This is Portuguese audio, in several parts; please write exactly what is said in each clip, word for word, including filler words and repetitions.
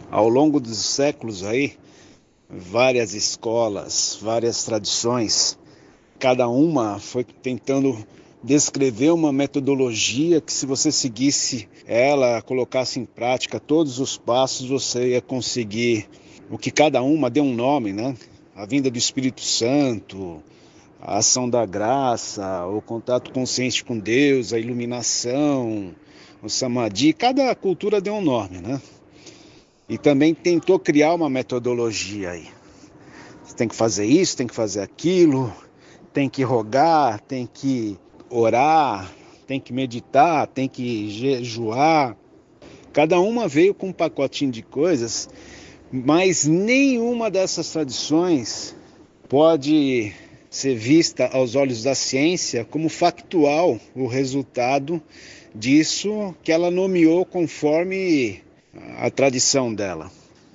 Ao longo dos séculos aí, várias escolas, várias tradições, cada uma foi tentando descrever uma metodologia que, se você seguisse ela, colocasse em prática todos os passos, você ia conseguir o que cada uma deu um nome, né? A vinda do Espírito Santo, a ação da graça, o contato consciente com Deus, a iluminação, o samadhi. Cada cultura deu um nome, né? E também tentou criar uma metodologia aí. Você tem que fazer isso, tem que fazer aquilo, tem que rogar, tem que orar, tem que meditar, tem que jejuar. Cada uma veio com um pacotinho de coisas, mas nenhuma dessas tradições pode ser vista aos olhos da ciência como factual o resultado disso que ela nomeou conforme a tradição dela.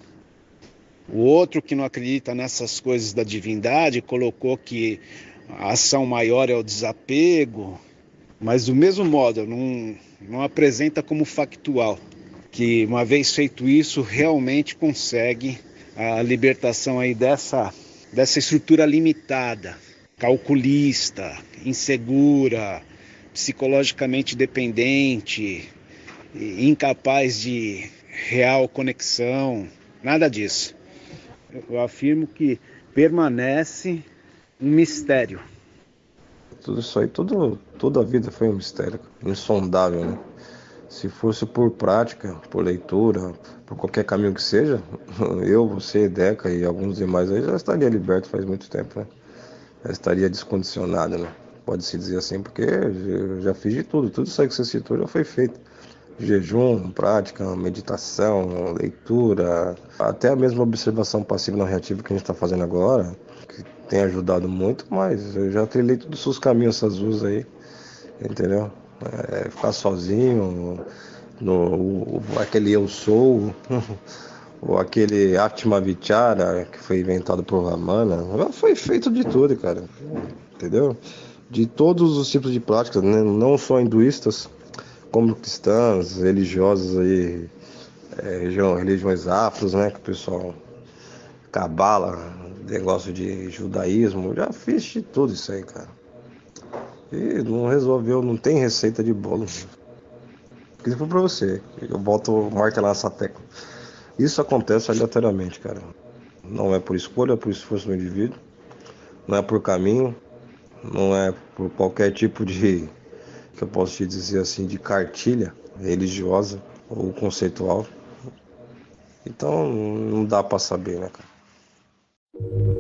O outro, que não acredita nessas coisas da divindade, colocou que a ação maior é o desapego, mas do mesmo modo não, não apresenta como factual que, uma vez feito isso, realmente consegue a libertação aí dessa, dessa estrutura limitada, calculista, insegura, psicologicamente dependente, incapaz de real conexão, nada disso. Eu afirmo que permanece um mistério. Tudo isso aí, tudo, toda a vida foi um mistério, insondável, né? Se fosse por prática, por leitura, por qualquer caminho que seja, eu, você, Deca e alguns demais aí já estaria liberto faz muito tempo, né? Já estaria descondicionado, né? Pode-se dizer assim, porque eu já fiz de tudo, tudo isso aí que você citou já foi feito. Jejum, prática, meditação, leitura, até a mesma observação passiva não reativa que a gente está fazendo agora, que tem ajudado muito, mas eu já trilhei todos os seus caminhos, essas ruas aí, entendeu? É, ficar sozinho, no, o, aquele eu sou, ou aquele Atma Vichara que foi inventado por Ramana, foi feito de tudo, cara, entendeu? De todos os tipos de práticas, né? Não só hinduístas, como cristãs, religiosas aí, é, religião, religiões afros, né? Que o pessoal cabala, negócio de judaísmo, já fiz de tudo isso aí, cara. E não resolveu, não tem receita de bolo. Isso foi pra você, eu volto a martelar essa tecla. Isso acontece aleatoriamente, cara. Não é por escolha, é por esforço do indivíduo, não é por caminho, não é por qualquer tipo de, que eu posso te dizer assim, de cartilha religiosa ou conceitual. Então não dá pra saber, né, cara?